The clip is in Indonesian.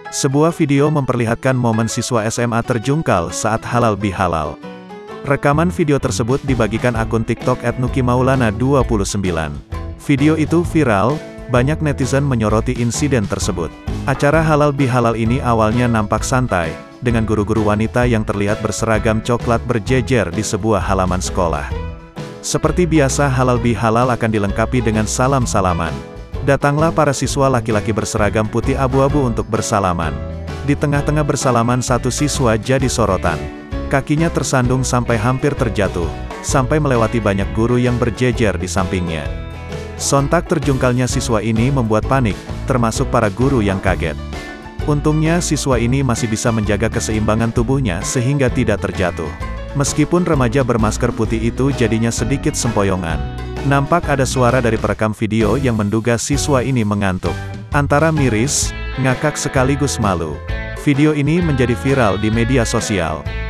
Sebuah video memperlihatkan momen siswa SMA terjungkal saat halal bihalal. Rekaman video tersebut dibagikan akun TikTok @nukimaulana29. Video itu viral, banyak netizen menyoroti insiden tersebut. Acara halal bihalal ini awalnya nampak santai, dengan guru-guru wanita yang terlihat berseragam coklat berjejer di sebuah halaman sekolah. Seperti biasa halal bihalal akan dilengkapi dengan salam-salaman. Datanglah para siswa laki-laki berseragam putih abu-abu untuk bersalaman. Di tengah-tengah bersalaman satu siswa jadi sorotan. Kakinya tersandung sampai hampir terjatuh, sampai melewati banyak guru yang berjejer di sampingnya. Sontak terjungkalnya siswa ini membuat panik, termasuk para guru yang kaget. Untungnya siswa ini masih bisa menjaga keseimbangan tubuhnya sehingga tidak terjatuh. Meskipun remaja bermasker putih itu jadinya sedikit sempoyongan. Nampak ada suara dari perekam video yang menduga siswa ini mengantuk. Antara miris, ngakak sekaligus malu. Video ini menjadi viral di media sosial.